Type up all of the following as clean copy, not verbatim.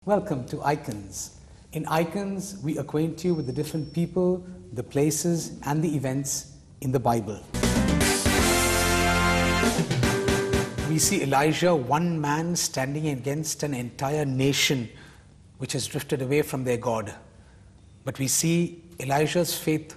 Welcome to Icons. In Icons, we acquaint you with the different people, the places, and the events in the Bible. We see Elijah, one man standing against an entire nation which has drifted away from their God. But we see Elijah's faith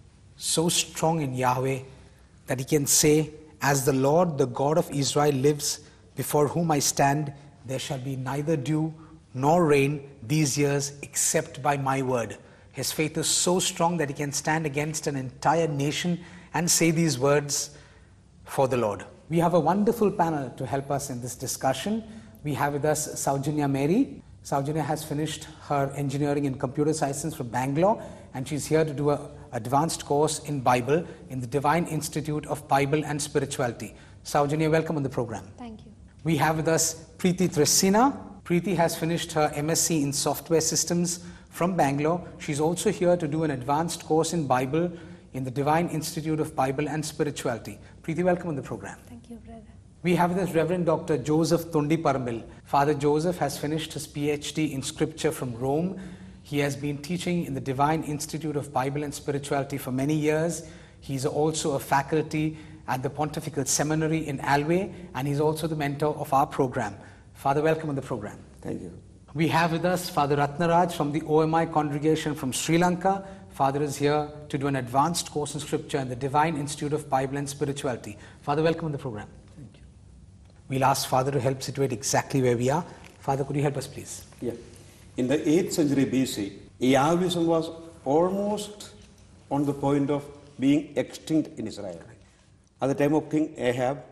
so strong in Yahweh that he can say, "As the Lord, the God of Israel lives, before whom I stand, there shall be neither dew nor rain these years except by my word." His faith is so strong that he can stand against an entire nation and say these words for the Lord. We have a wonderful panel to help us in this discussion. We have with us Saujanya Mary. Saujanya has finished her engineering in computer science from Bangalore, and she's here to do an advanced course in Bible in the Divine Institute of Bible and Spirituality. Saujanya, welcome on the program. Thank you. We have with us Preeti Thressina. Preeti has finished her MSc in software systems from Bangalore. She's also here to do an advanced course in Bible in the Divine Institute of Bible and Spirituality. Preeti, welcome on the program. Thank you, brother. We have with us Reverend Dr. Joseph Thundiparambil. Father Joseph has finished his PhD in Scripture from Rome. He has been teaching in the Divine Institute of Bible and Spirituality for many years. He's also a faculty at the Pontifical Seminary in Alway, and he's also the mentor of our program. Father, welcome on the program. Thank you. We have with us Father Ratnaraj from the OMI congregation from Sri Lanka. Father is here to do an advanced course in Scripture in the Divine Institute of Bible and Spirituality. Father, welcome on the program. Thank you. We'll ask Father to help situate exactly where we are. Father, could you help us, please? Yeah. In the 8th century BC, Yahwism was almost on the point of being extinct in Israel. At the time of King Ahab,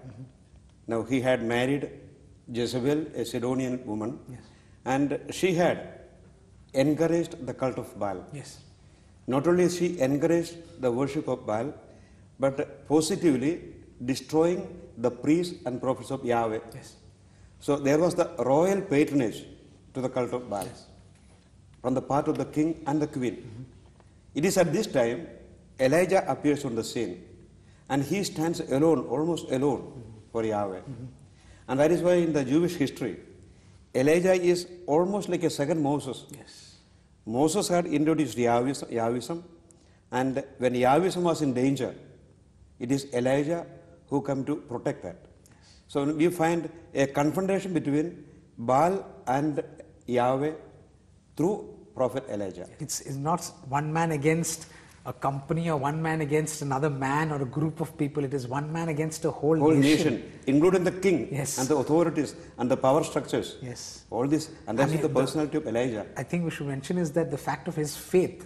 now he had married Jezebel, a Sidonian woman, Yes. and she had encouraged the cult of Baal. Yes. Not only she encouraged the worship of Baal, but positively destroying the priests and prophets of Yahweh. Yes. So there was the royal patronage to the cult of Baal on the part of the king and the queen. It is at this time Elijah appears on the scene, and he stands alone, almost alone for Yahweh. And that is why in the Jewish history, Elijah is almost like a second Moses. Yes. Moses had introduced Yahwism, and when Yahwism was in danger, it is Elijah who come to protect that. So we find a confrontation between Baal and Yahweh through prophet Elijah. It's not one man against a company or one man against another man or a group of people. It is one man against a whole Nation, including the king Yes. and the authorities and the power structures. Yes. All this, and that's And the the- personality of Elijah. I think we should mention is that the fact of his faith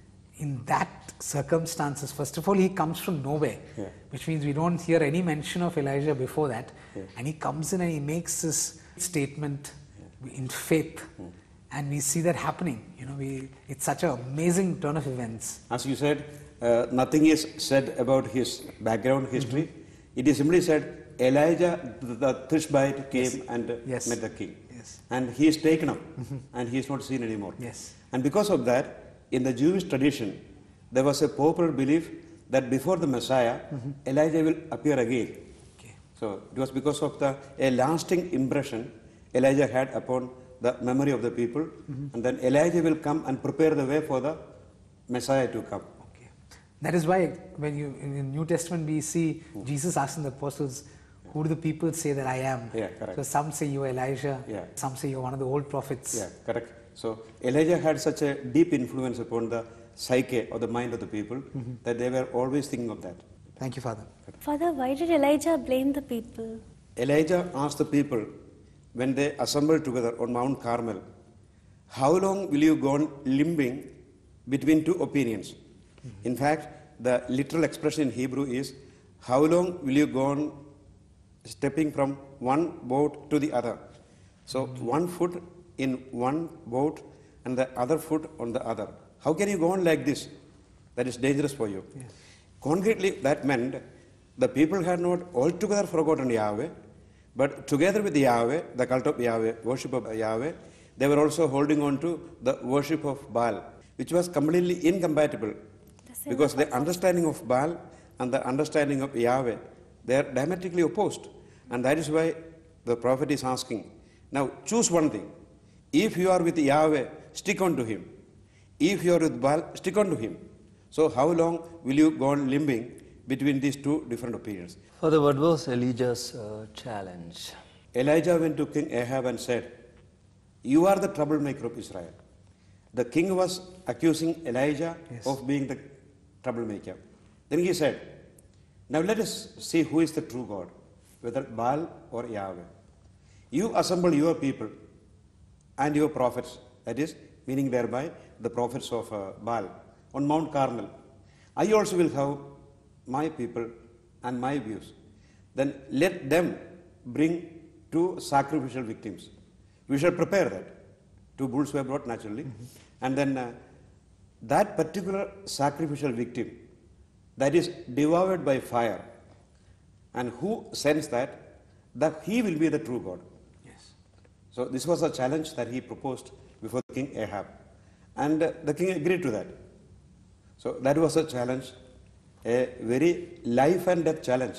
in that circumstances, first of all, he comes from nowhere, Yeah. which means we don't hear any mention of Elijah before that. Yeah. And he comes in and he makes this statement in faith. And we see that happening. It's such an amazing turn of events. As you said, nothing is said about his background history. It is simply said, Elijah the Tishbite came and Yes. met the king. Yes. And he is taken up and he is not seen anymore. Yes. And because of that, in the Jewish tradition, there was a popular belief that before the Messiah, Elijah will appear again. Okay. So it was because of a lasting impression Elijah had upon the memory of the people, and then Elijah will come and prepare the way for the Messiah to come. Okay. That is why when in the New Testament we see Jesus asking the apostles, "Who do the people say that I am?" Yeah, correct. So some say you are Elijah, Yeah. some say you are one of the old prophets. Yeah, correct. So Elijah had such a deep influence upon the psyche or the mind of the people that they were always thinking of that. Thank you, Father. Father, why did Elijah blame the people? Elijah asked the people when they assembled together on Mount Carmel, "How long will you go on limping between two opinions?" In fact, the literal expression in Hebrew is, "How long will you go on stepping from one boat to the other?" So one foot in one boat and the other foot on the other. How can you go on like this? That is dangerous for you. Yes. Concretely, that meant the people had not altogether forgotten Yahweh, but together with Yahweh, the cult of Yahweh, worship of Yahweh, they were also holding on to the worship of Baal, which was completely incompatible. Because the understanding of Baal and the understanding of Yahweh, they are diametrically opposed. And that is why the prophet is asking, now choose one thing. If you are with Yahweh, stick on to him. If you are with Baal, stick on to him. So how long will you go on limping between these two different opinions? Father, what was Elijah's challenge? Elijah went to King Ahab and said, you are the troublemaker of Israel. The king was accusing Elijah of being the troublemaker. Then he said, now let us see who is the true God, whether Baal or Yahweh. You assemble your people and your prophets, that is, meaning thereby the prophets of Baal, on Mount Carmel. I also will have my people and my views. Then let them bring 2 sacrificial victims. We shall prepare that. 2 bulls were brought naturally. And then that particular sacrificial victim that is devoured by fire, and who sends that he will be the true God. Yes. So this was a challenge that he proposed before King Ahab. And the king agreed to that. So that was a challenge, a very life and death challenge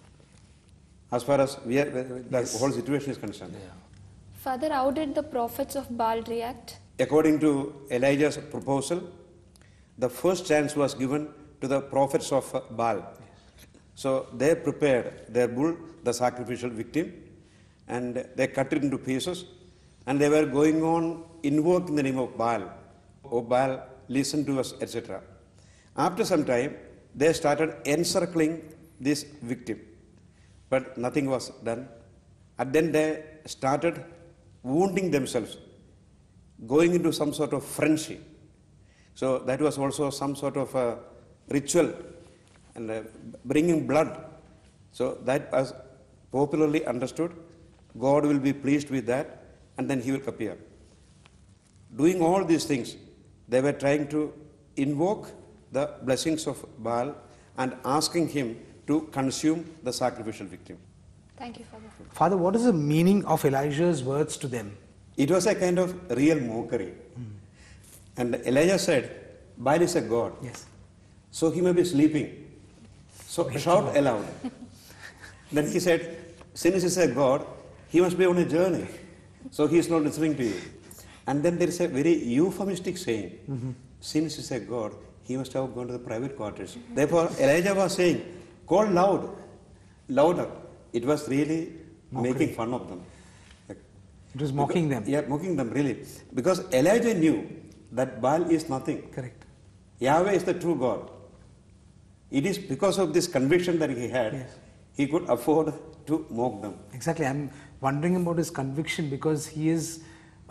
as far as the whole situation is concerned. Yeah. Father, how did the prophets of Baal react? According to Elijah's proposal, the first chance was given to the prophets of Baal. So they prepared their bull, the sacrificial victim, and they cut it into pieces, and they were going on invoking the name of Baal. Oh Baal, listen to us, etc. After some time, they started encircling this victim, but nothing was done. And then they started wounding themselves, going into some sort of frenzy. So that was also some sort of a ritual and bringing blood. So that was popularly understood. God will be pleased with that, and then he will appear. Doing all these things, they were trying to invoke the blessings of Baal and asking him to consume the sacrificial victim. Thank you, Father. Father, what is the meaning of Elijah's words to them? It was a kind of real mockery. And Elijah said, Baal is a god. Yes. So he may be sleeping. So shout aloud. Then he said, since he is a god, he must be on a journey. So he is not listening to you. And then there is a very euphemistic saying, since he is a god, he must have gone to the private quarters. Therefore, Elijah was saying, call louder. It was really making fun of them. It was mocking them. Yeah, mocking them really. Because Elijah knew that Baal is nothing. Correct. Yahweh is the true God. It is because of this conviction that he had, he could afford to mock them. Exactly. I'm wondering about his conviction because he is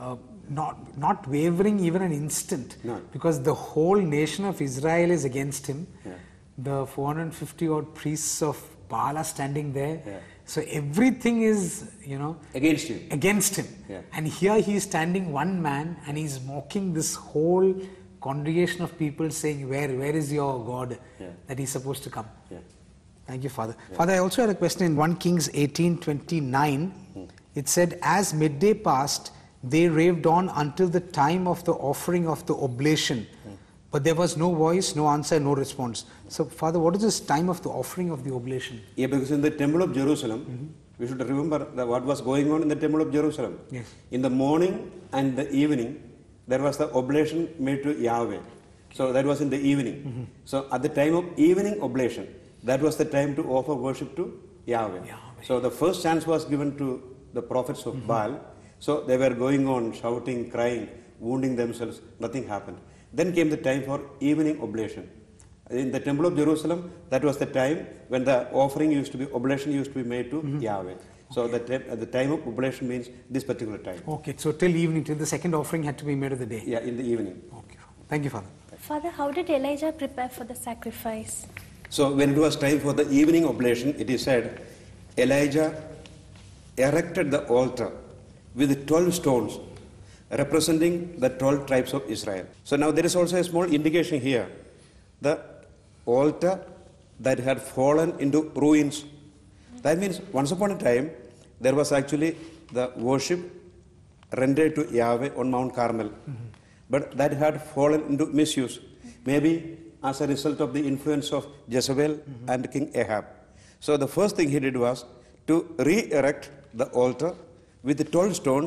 not wavering even an instant. No. Because the whole nation of Israel is against him. Yeah. The 450 odd priests of Baal are standing there. Yeah. So everything is, Against him. against him. Yeah. And here he is standing one man and he's mocking this whole congregation of people saying, where is your God that he's supposed to come? Yeah. Thank you, Father. Father, I also had a question in 1 Kings 18:29. It said, as midday passed, they raved on until the time of the offering of the oblation. But there was no voice, no answer, no response. So, Father, what is this time of the offering of the oblation? Yeah, because in the temple of Jerusalem, we should remember what was going on in the temple of Jerusalem. Yes. In the morning and the evening, there was the oblation made to Yahweh. So that was in the evening. So at the time of evening oblation, that was the time to offer worship to Yahweh. So the first chance was given to the prophets of Baal. So they were going on shouting, crying, wounding themselves. Nothing happened. Then came the time for evening oblation. In the temple of Jerusalem, that was the time when the oblation used to be made to Yahweh. So the time of oblation means this particular time. Okay, so till evening, till the second offering had to be made of the day. Yeah, in the evening. Okay. Thank you, Father. Father, how did Elijah prepare for the sacrifice? So when it was time for the evening oblation, it is said, Elijah erected the altar with 12 stones representing the 12 tribes of Israel. So now there is also a small indication here. The altar that had fallen into ruins. That means once upon a time, there was actually the worship rendered to Yahweh on Mount Carmel. But that had fallen into misuse. Maybe as a result of the influence of Jezebel and King Ahab. So the first thing he did was to re-erect the altar with the 12 stones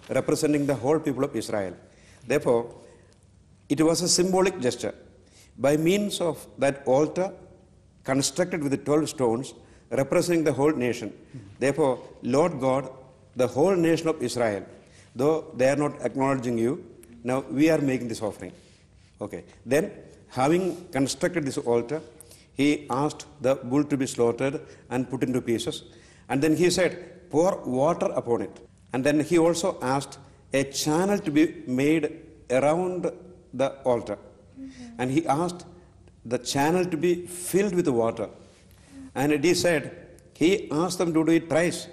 representing the whole people of Israel. Therefore, it was a symbolic gesture. By means of that altar constructed with the 12 stones representing the whole nation. Therefore, Lord God, the whole nation of Israel, though they are not acknowledging you, now we are making this offering. Okay. Then, having constructed this altar, he asked the bull to be slaughtered and put into pieces. And then he said, pour water upon it. And then he also asked a channel to be made around the altar. And he asked the channel to be filled with water. And it is said, he asked them to do it thrice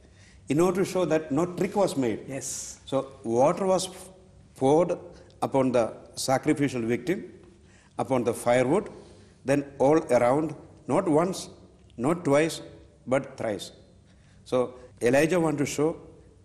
in order to show that no trick was made. Yes. So water was poured upon the sacrificial victim, upon the firewood, then all around, not once, not twice, but thrice. So Elijah wanted to show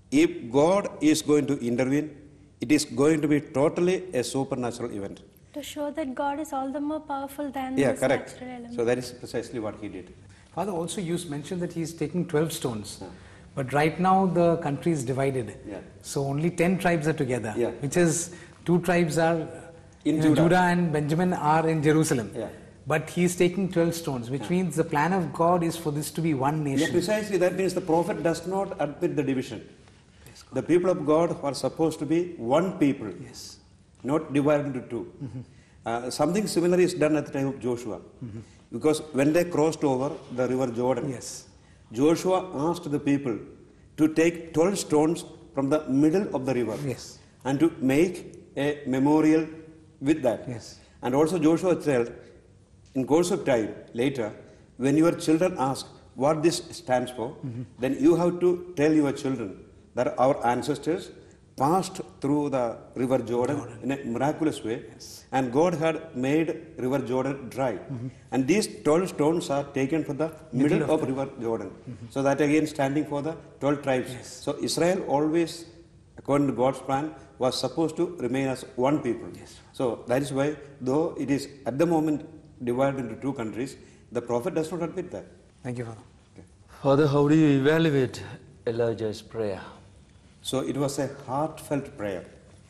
if God is going to intervene, it is going to be totally a supernatural event. To show that God is all the more powerful than Yeah, this correct. natural element. So that is precisely what he did. Father, also you mentioned that he's taking 12 stones. But right now the country is divided. Yeah. So only 10 tribes are together. Yeah. Which is, 2 tribes are In Judah. Judah. And Benjamin are in Jerusalem. Yeah. But he's taking 12 stones, which means the plan of God is for this to be one Yeah, nation. precisely. That means the prophet does not admit the division. The people of God are supposed to be one people, Yes. not divided into two. Something similar is done at the time of Joshua. Because when they crossed over the river Jordan, Yes. Joshua asked the people to take 12 stones from the middle of the river Yes. and to make a memorial with that. Yes. And also Joshua said, in course of time, later, when your children ask what this stands for, then you have to tell your children that our ancestors passed through the river Jordan in a miraculous way, and God had made river Jordan dry. And these 12 stones are taken from the middle of river Jordan. So that again standing for the 12 tribes. So Israel always, according to God's plan, was supposed to remain as one people. So that is why, though it is at the moment divided into 2 countries, the prophet does not admit that. Thank you, Father. Father, how do you evaluate Elijah's prayer? So it was a heartfelt prayer.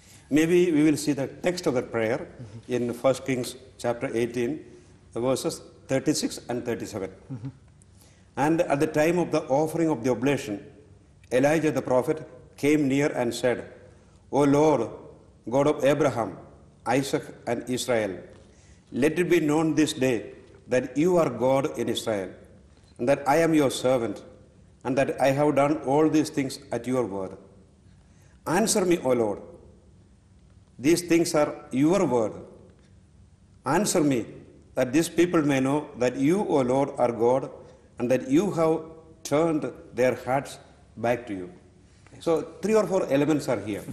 Maybe we will see the text of that prayer in 1 Kings chapter 18, verses 36 and 37. And at the time of the offering of the oblation, Elijah the prophet came near and said, O Lord, God of Abraham, Isaac, and Israel, let it be known this day that you are God in Israel, and that I am your servant, and that I have done all these things at your word. Answer me, O Lord. These things are your word. Answer me, that these people may know that you, O Lord, are God, and that you have turned their hearts back to you. So 3 or 4 elements are here.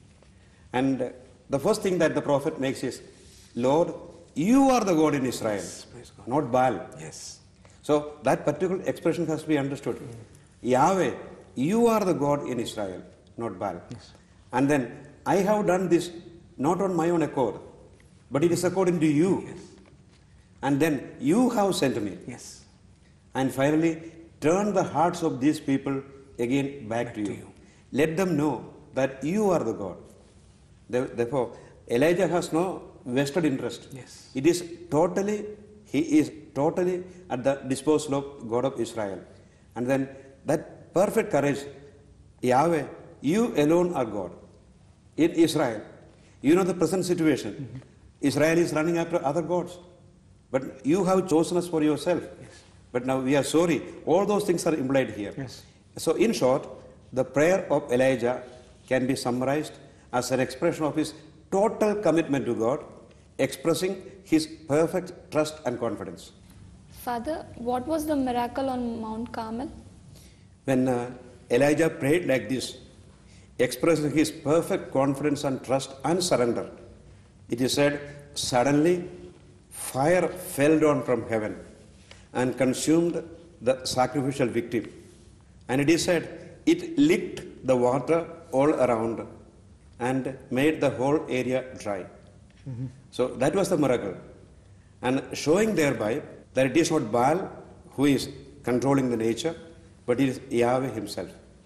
And the first thing that the prophet makes is, Lord, you are the God in Israel, not Baal. Yes. So that particular expression has to be understood. Yahweh, you are the God in Israel, not Baal. And then, I have done this not on my own accord, but it is according to you. And then, you have sent me. Yes. And finally, turn the hearts of these people again back to you. Let them know that you are the God. Therefore, Elijah has no vested interest. Yes. It is totally, he is totally at the disposal of God of Israel. And then that perfect courage, Yahweh, you alone are God. In Israel, you know the present situation. Israel is running after other gods. But you have chosen us for yourself. But now we are sorry. All those things are implied here. Yes. So in short, the prayer of Elijah can be summarized as an expression of his total commitment to God, expressing his perfect trust and confidence. Father, what was the miracle on Mount Carmel? When Elijah prayed like this, expressing his perfect confidence and trust and surrender, it is said, suddenly fire fell down from heaven and consumed the sacrificial victim. And it is said, it licked the water all around and made the whole area dry. So that was the miracle. And showing thereby that it is not Baal who is controlling the nature, but it is Yahweh himself.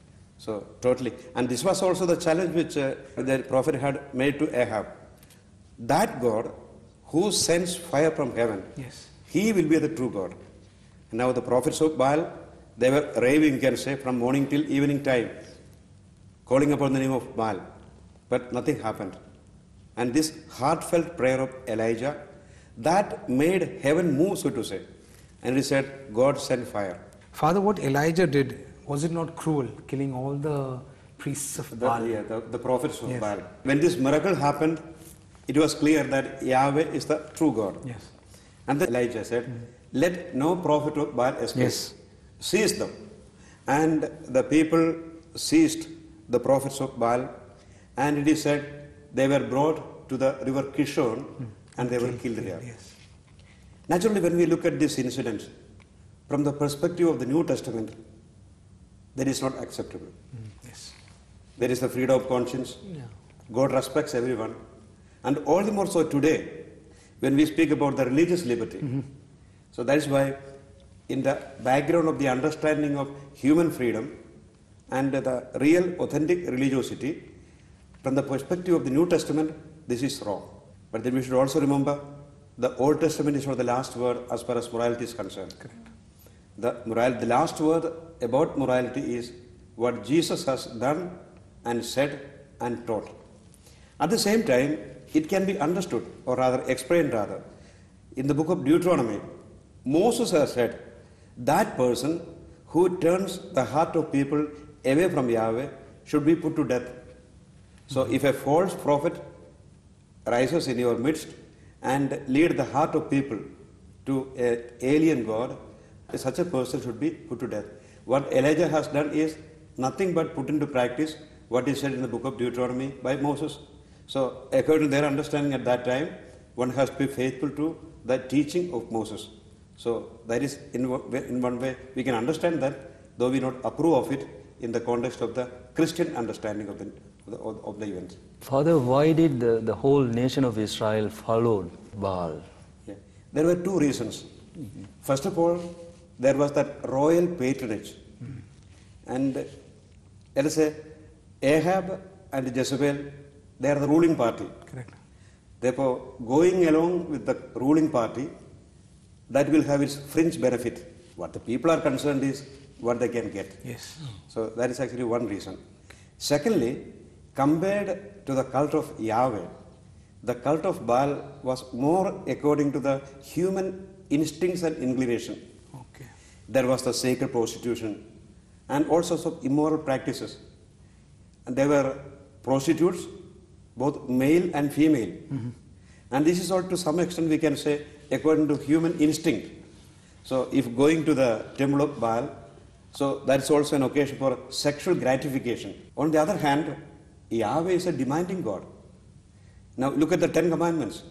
So, totally. And this was also the challenge which the prophet had made to Ahab. That God who sends fire from heaven, Yes. he will be the true God. And now the prophets of Baal, they were raving, you can say, from morning till evening time, calling upon the name of Baal. But nothing happened. And this heartfelt prayer of Elijah, that made heaven move, so to say. And he said, God sent fire. Father, what Elijah did, was it not cruel, killing all the priests of Baal? The prophets of Yes. Baal. When this miracle happened, it was clear that Yahweh is the true God. Yes. And then Elijah said, let no prophet of Baal escape. Yes. Seize them. And the people seized the prophets of Baal, and it is said they were brought to the river Kishon and they were killed here. Yes. Naturally, when we look at this incident from the perspective of the New Testament, that is not acceptable. Yes. There is the freedom of conscience. Yeah. God respects everyone. And all the more so today, when we speak about the religious liberty. So that is why, in the background of the understanding of human freedom and the real authentic religiosity, from the perspective of the New Testament, this is wrong. But then we should also remember the Old Testament is not the last word as far as morality is concerned. Correct. The last word about morality is what Jesus has done and said and taught. At the same time, it can be understood, or rather explained rather. In the book of Deuteronomy, Moses has said, that person who turns the heart of people away from Yahweh should be put to death. So if a false prophet rises in your midst and lead the heart of people to an alien God, such a person should be put to death. What Elijah has done is nothing but put into practice what is said in the book of Deuteronomy by Moses. So according to their understanding at that time, one has to be faithful to the teaching of Moses. So that is in one way we can understand that, though we not approve of it in the context of the Christian understanding of the events. Father, why did the whole nation of Israel follow Baal? Yeah. There were two reasons. First of all, there was that royal patronage. And let us say, Ahab and Jezebel, they are the ruling party. Correct. Therefore, going along with the ruling party, that will have its fringe benefit. What the people are concerned is what they can get. Yes. So that is actually one reason. Secondly, compared to the cult of Yahweh, the cult of Baal was more according to the human instincts and inclination. Okay. There was the sacred prostitution and all sorts of immoral practices. And there were prostitutes, both male and female. And this is all to some extent we can say according to human instinct. So if going to the temple of Baal, so that's also an occasion for sexual gratification. On the other hand, Yahweh is a demanding God. Now look at the 10 Commandments.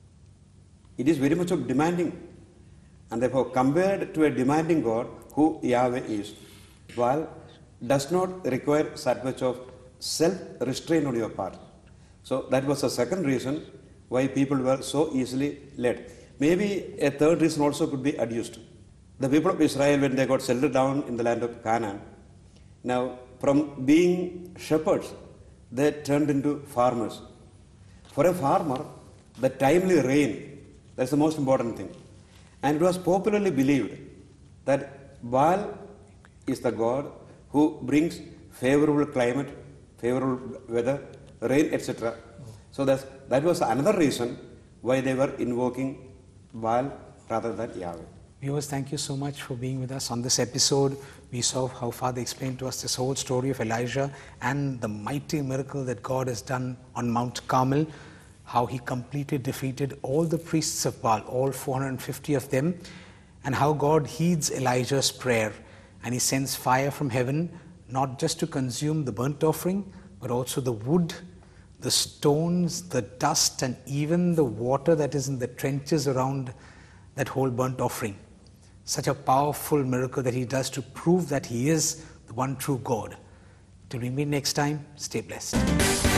It is very much of demanding. And therefore, compared to a demanding God, who Yahweh is, Baal does not require that much of self-restraint on your part. So that was the second reason why people were so easily led. Maybe a third reason also could be adduced. The people of Israel, when they got settled down in the land of Canaan, now from being shepherds, they turned into farmers. For a farmer, the timely rain, that's the most important thing. And it was popularly believed that Baal is the god who brings favorable climate, favorable weather, rain, etc. So that was another reason why they were invoking Baal rather than Yahweh. Viewers, thank you so much for being with us on this episode. We saw how Father explained to us this whole story of Elijah and the mighty miracle that God has done on Mount Carmel, how he completely defeated all the priests of Baal, all 450 of them, and how God heeds Elijah's prayer and he sends fire from heaven, not just to consume the burnt offering, but also the wood, the stones, the dust, and even the water that is in the trenches around that whole burnt offering. Such a powerful miracle that he does to prove that he is the one true God. Till we meet next time, stay blessed.